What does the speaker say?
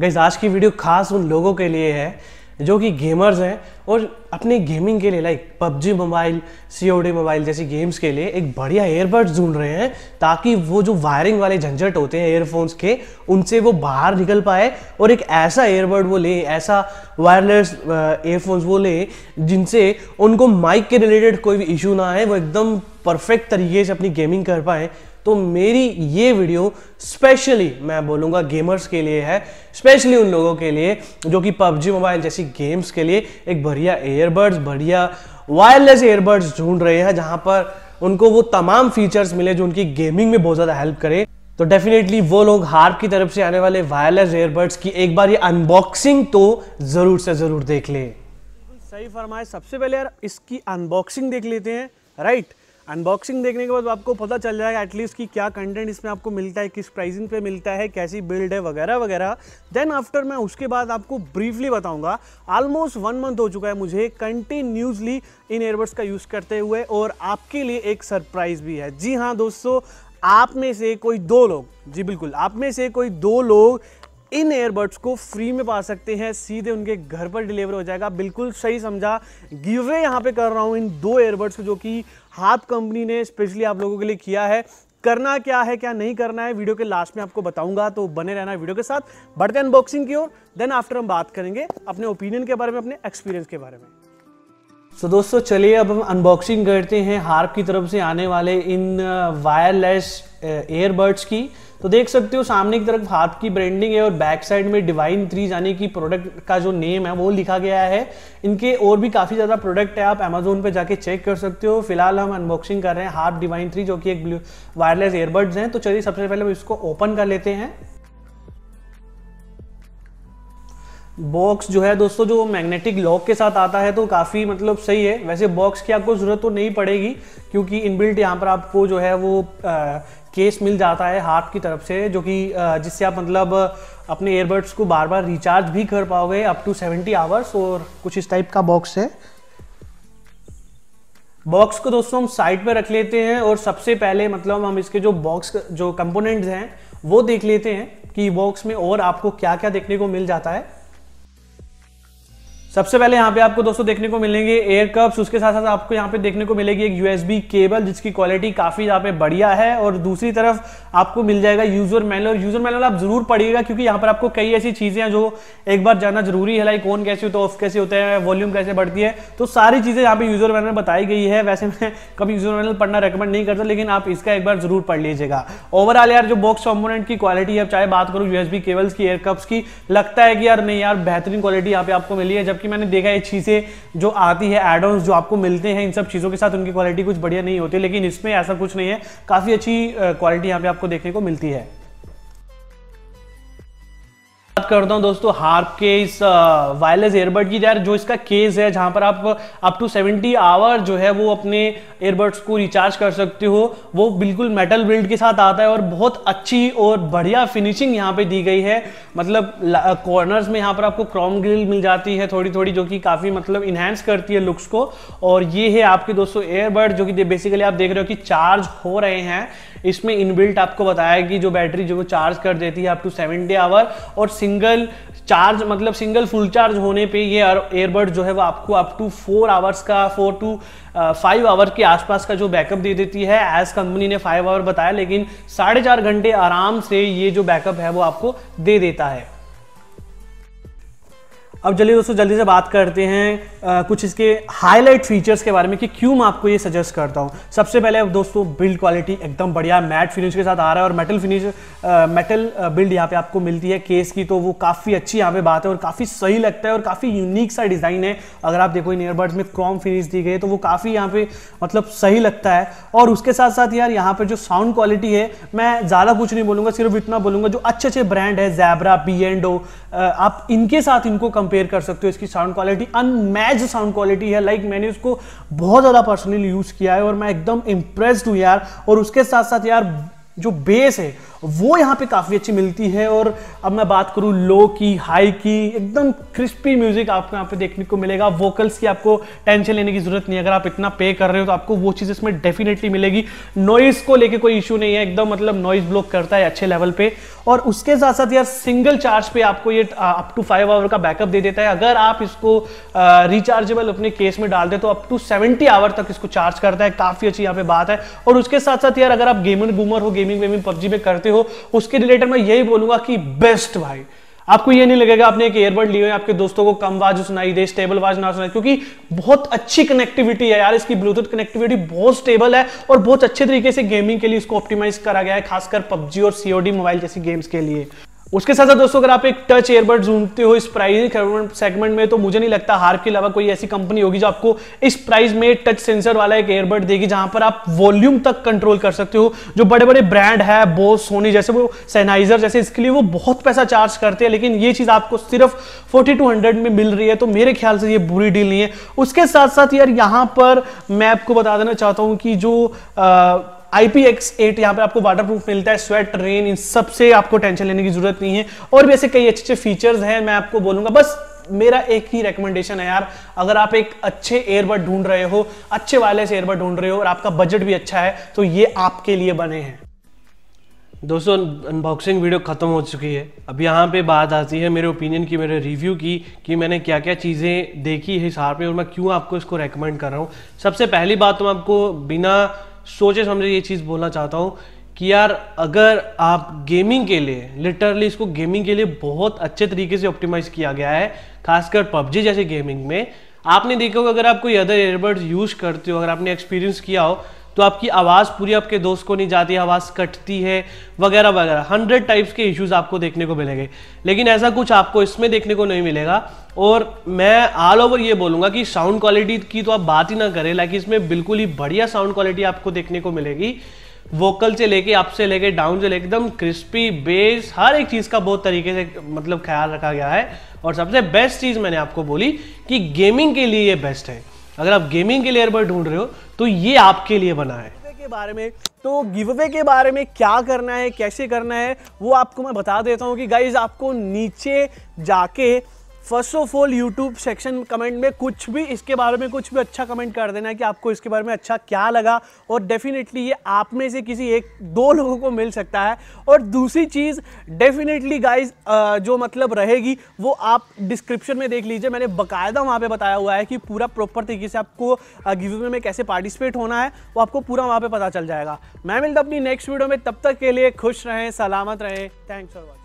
Guys आज की video खास उन लोगों के लिए है जो कि गेमर्स हैं और अपने गेमिंग के लिए like PUBG mobile, COD mobile जैसी गेम्स के लिए एक बढ़िया एयरबड्स ढूंढ रहे हैं ताकि वो जो वायरिंग वाले झंझट होते हैं एयरफोन्स के उनसे वो बाहर निकल पाए और एक ऐसा एयरबड वो ले, ऐसा वायरलेस एयरफोन्स वो ले जिनसे उनको माइक के रिलेटेड कोई भी इशू ना आए, वो एकदम परफेक्ट तरीके से अपनी गेमिंग कर पाए। तो मेरी ये वीडियो स्पेशली मैं बोलूँगा गेमर्स के लिए है, स्पेशली उन लोगों के लिए जो कि पबजी मोबाइल जैसी गेम्स के लिए एक बढ़िया एयरबड्स, बढ़िया वायरलेस एयरबड्स ढूंढ रहे हैं जहां पर उनको वो तमाम फीचर्स मिले जो उनकी गेमिंग में बहुत ज़्यादा हेल्प करे। तो डेफिनेटली वो लोग हार्प की तरफ से आने वाले वायरलेस एयरबड्स की एक बार ये अनबॉक्सिंग तो ज़रूर से ज़रूर देख ले। सही फरमाए। सबसे पहले यार इसकी अनबॉक्सिंग देख लेते हैं, राइट। अनबॉक्सिंग देखने के बाद आपको पता चल जाएगा एटलीस्ट कि क्या कंटेंट इसमें आपको मिलता है, किस प्राइसिंग पे मिलता है, कैसी बिल्ड है वगैरह वगैरह। देन आफ्टर मैं उसके बाद आपको ब्रीफली बताऊंगा। ऑलमोस्ट 1 मंथ हो चुका है मुझे कंटिन्यूसली इन एयरबड्स का यूज़ करते हुए और आपके लिए एक सरप्राइज़ भी है। जी हाँ दोस्तों, आप में से कोई 2 लोग, जी बिल्कुल आप में से कोई 2 लोग इन एयरबड्स को फ्री में पा सकते हैं, सीधे उनके घर पर डिलीवर हो जाएगा। बिल्कुल सही समझा, गिवअवे यहाँ पे कर रहा हूँ इन 2 एयरबड्स जो कि हार्प कंपनी ने स्पेशली आप लोगों के लिए किया है। करना क्या है क्या नहीं करना है वीडियो के लास्ट में आपको बताऊंगा, तो बने रहना वीडियो के साथ। बढ़ते हैं अनबॉक्सिंग की ओर, देन आफ्टर हम बात करेंगे अपने ओपिनियन के बारे में, अपने एक्सपीरियंस के बारे में। तो दोस्तों चलिए अब हम अनबॉक्सिंग करते हैं हार्प की तरफ से आने वाले इन वायरलेस एयरबड्स की। तो देख सकते हो सामने की तरफ हार्प की ब्रांडिंग है और बैक साइड में डिवाइन 3 यानी कि प्रोडक्ट का जो नेम है वो लिखा गया है। इनके और भी काफ़ी ज़्यादा प्रोडक्ट है, आप अमेजोन पे जाके चेक कर सकते हो। फिलहाल हम अनबॉक्सिंग कर रहे हैं हार्प डिवाइन 3 जो कि एक वायरलेस एयरबड्स हैं। तो चलिए सबसे पहले हम इसको ओपन कर लेते हैं। बॉक्स जो है दोस्तों जो मैग्नेटिक लॉक के साथ आता है तो काफ़ी मतलब सही है। वैसे बॉक्स की आपको ज़रूरत तो नहीं पड़ेगी क्योंकि इनबिल्ट यहाँ पर आपको जो है वो केस मिल जाता है हार्प की तरफ से, जो कि जिससे आप मतलब अपने एयरबड्स को बार बार रिचार्ज भी कर पाओगे अप टू 70 आवर्स। और कुछ इस टाइप का बॉक्स है। बॉक्स को दोस्तों हम साइड पे रख लेते हैं और सबसे पहले मतलब हम इसके जो बॉक्स जो कंपोनेंट्स हैं वो देख लेते हैं कि बॉक्स में और आपको क्या क्या देखने को मिल जाता है। सबसे पहले यहाँ पे आपको दोस्तों देखने को मिलेंगे एयर कप्स, उसके साथ साथ आपको यहाँ पे देखने को मिलेगी एक USB केबल जिसकी क्वालिटी काफ़ी यहाँ पे बढ़िया है। और दूसरी तरफ आपको मिल जाएगा यूजर मैनुअल। यूजर मैनुअल आप जरूर पढ़िएगा क्योंकि यहाँ पर आपको कई ऐसी चीज़ें हैं जो एक बार जानना जरूरी है, लाइक ऑन कैसे होता है, ऑफ कैसे होता है, वॉल्यूम कैसे बढ़ती है, तो सारी चीज़ें यहाँ पे यूजर मैनुअल बताई गई है। वैसे मैं कभी यूजर मैनुअल पढ़ना रेकमेंड नहीं करता, लेकिन आप इसका एक बार जरूर पढ़ लीजिएगा। ओवरऑल यार जो बॉक्स कंपोनेंट की क्वालिटी है, चाहे बात करूँ USB केबल्स की, एयर कप्स की, लगता है कि यार नहीं यार बेहतरीन क्वालिटी यहाँ पे आपको मिली है। जबकि मैंने देखा है चीज़ें जो आती है एड ऑन्स जो आपको मिलते हैं इन सब चीज़ों के साथ उनकी क्वालिटी कुछ बढ़िया नहीं होती, लेकिन इसमें ऐसा कुछ नहीं है, काफ़ी अच्छी क्वालिटी यहाँ पे आपको देखने को मिलती है। बात करता हूं दोस्तों हार्प के इस वायरलेस एयरबड की, यार जो इसका केस है जहां पर आप अप टू 70 आवर जो है वो अपने एयरबड्स को रिचार्ज कर सकते हो, वो बिल्कुल मेटल बिल्ड के साथ आता है और बहुत अच्छी और बढ़िया फिनिशिंग यहाँ पे दी गई है। मतलब कॉर्नर्स में यहाँ पर आपको क्रोम ग्रिल मिल जाती है थोड़ी थोड़ी, जो कि काफ़ी मतलब इन्हेंस करती है लुक्स को। और ये है आपके दोस्तों एयरबड जो कि बेसिकली आप देख रहे हो कि चार्ज हो रहे हैं। इसमें इनबिल्ट आपको बताया कि जो बैटरी जो वो चार्ज कर देती है अप टू 70 आवर, और सिंगल चार्ज मतलब सिंगल फुल चार्ज होने पे ये एयरबड जो है वो आपको अप टू 4 आवर्स का 4 to 5 आवर के आसपास का जो बैकअप दे देती है। एज कंपनी ने 5 आवर बताया, लेकिन 4.5 घंटे आराम से ये जो बैकअप है वो आपको दे देता है। अब चलिए दोस्तों जल्दी से बात करते हैं कुछ इसके हाईलाइट फीचर्स के बारे में कि क्यों मैं आपको ये सजेस्ट करता हूँ। सबसे पहले दोस्तों बिल्ड क्वालिटी एकदम बढ़िया मैट फिनिश के साथ आ रहा है और मेटल बिल्ड यहाँ पे आपको मिलती है केस की, तो वो काफ़ी अच्छी यहाँ पे बात है और काफ़ी सही लगता है और काफ़ी यूनिक सा डिज़ाइन है। अगर आप देखो इन ईयरबड्स में क्रोम फिनिश दी गई है तो वो काफ़ी यहाँ पे मतलब सही लगता है। और उसके साथ साथ यार यहाँ पे जो साउंड क्वालिटी है, मैं ज़्यादा कुछ नहीं बोलूँगा, सिर्फ इतना बोलूँगा जो अच्छे अच्छे ब्रांड है ज़ेब्रा, B&O, आप इनके साथ इनको कंपेयर कर सकते हो। इसकी sound quality unmatched sound quality है। लाइक मैंने इसको बहुत ज़्यादा पर्सनली यूज़ किया है और मैं एकदम इम्प्रेस्ड हूँ यार। और उसके साथ साथ यार जो बेस है वो यहाँ पे काफ़ी अच्छी मिलती है। और अब मैं बात करूँ लो की, हाई की, एकदम क्रिस्पी म्यूजिक आपको यहाँ पे देखने को मिलेगा। वोकल्स की आपको टेंशन लेने की जरूरत नहीं है, अगर आप इतना पे कर रहे हो तो आपको वो चीज़ इसमें डेफिनेटली मिलेगी। नॉइस को लेके कोई इशू नहीं है, एकदम मतलब नॉइस ब्लॉक करता है अच्छे लेवल पे। और उसके साथ साथ यार सिंगल चार्ज पे आपको ये अप टू 5 आवर का बैकअप दे देता है। अगर आप इसको रिचार्जेबल अपने केस में डाल दे तो अप टू 70 आवर तक इसको चार्ज करता है, काफी अच्छी यहाँ पे बात है। और उसके साथ साथ यार अगर आप गेमर बूमर हो, गेमिंग पबजी में करते हो, उसके रिलेटेड मैं यही बोलूंगा कि बेस्ट भाई। आपको ये नहीं लगेगा आपने एक ईयरबड लिए आपके दोस्तों को कम आवाज सुनाई दे, स्टेबल आवाज ना सुनाई, क्योंकि बहुत अच्छी कनेक्टिविटी है यार इसकी। ब्लूटूथ कनेक्टिविटी बहुत स्टेबल है और बहुत अच्छे तरीके से गेमिंग के लिए इसको ऑप्टिमाइज करा गया है, खासकर पबजी और सीओडी मोबाइल जैसी गेम्स के लिए। उसके साथ साथ दोस्तों अगर आप एक टच ईयरबड ढूंढते हो इस प्राइस सेगमेंट में, तो मुझे नहीं लगता हार्प के अलावा कोई ऐसी कंपनी होगी जो आपको इस प्राइस में टच सेंसर वाला एक ईयरबड देगी जहां पर आप वॉल्यूम तक कंट्रोल कर सकते हो। जो बड़े बड़े ब्रांड है, बोस, सोनी जैसे, वो सैनाइजर जैसे, इसके लिए वो बहुत पैसा चार्ज करते हैं, लेकिन ये चीज आपको सिर्फ 4200 में मिल रही है, तो मेरे ख्याल से ये बुरी डील नहीं है। उसके साथ साथ यार यहां पर मैं आपको बता देना चाहता हूं कि जो IPX8 यहाँ पे आपको वाटरप्रूफ मिलता है, स्वेट, रेन, इन सब से आपको टेंशन लेने की जरूरत नहीं है। और भी ऐसे कई अच्छे फीचर्स हैं, मैं आपको बोलूंगा। बस मेरा एक ही रिकमेंडेशन है यार, अगर आप एक अच्छे ईयरबड ढूंढ रहे हो, अच्छे वायरलेस ईयरबड ढूंढ रहे हो और आपका बजट भी अच्छा है, तो ये आपके लिए बने हैं। दोस्तों अनबॉक्सिंग वीडियो खत्म हो चुकी है। अब यहाँ पे बात आती है मेरे ओपिनियन की, मेरे रिव्यू की, कि मैंने क्या क्या चीज़ें देखी है इस हार्प में और मैं क्यों आपको इसको रेकमेंड कर रहा हूँ। सबसे पहली बात तो मैं आपको बिना सोचे समझे ये चीज़ बोलना चाहता हूँ कि यार अगर आप गेमिंग के लिए, लिटरली इसको गेमिंग के लिए बहुत अच्छे तरीके से ऑप्टिमाइज किया गया है, खासकर पबजी जैसे गेमिंग में। आपने देखा होगा अगर आप कोई अदर ईयरबड्स यूज़ करते हो, अगर आपने एक्सपीरियंस किया हो, तो आपकी आवाज़ पूरी आपके दोस्त को नहीं जाती, आवाज़ कटती है वगैरह वगैरह, 100 टाइप्स के इश्यूज आपको देखने को मिलेंगे। लेकिन ऐसा कुछ आपको इसमें देखने को नहीं मिलेगा। और मैं ऑल ओवर ये बोलूँगा कि साउंड क्वालिटी की तो आप बात ही ना करें, लाइक इसमें बिल्कुल ही बढ़िया साउंड क्वालिटी आपको देखने को मिलेगी। वोकल से लेके, अप से लेके, डाउन से लेके, एकदम क्रिस्पी, बेस, हर एक चीज़ का बहुत तरीके से मतलब ख्याल रखा गया है। और सबसे बेस्ट चीज़ मैंने आपको बोली कि गेमिंग के लिए ये बेस्ट है। अगर आप गेमिंग के लिए ईयरबड ढूंढ रहे हो तो ये आपके लिए बना है। के बारे में, तो गिवअवे के बारे में क्या करना है, कैसे करना है, वो आपको मैं बता देता हूँ कि गाइज आपको नीचे जाके first of all YouTube section comment में कुछ भी इसके बारे में कुछ भी अच्छा कमेंट कर देना है कि आपको इसके बारे में अच्छा क्या लगा। और डेफिनेटली ये आप में से किसी एक दो लोगों को मिल सकता है। और दूसरी चीज़ डेफिनेटली गाइज जो मतलब रहेगी वो आप डिस्क्रिप्शन में देख लीजिए, मैंने बकायदा वहाँ पे बताया हुआ है कि पूरा प्रॉपर तरीके से आपको गिवअवे में कैसे पार्टिसिपेट होना है, वो आपको पूरा वहाँ पर पता चल जाएगा। मैं मिलता अपनी नेक्स्ट वीडियो में, तब तक के लिए खुश रहें, सलामत रहें। Thanks for watching.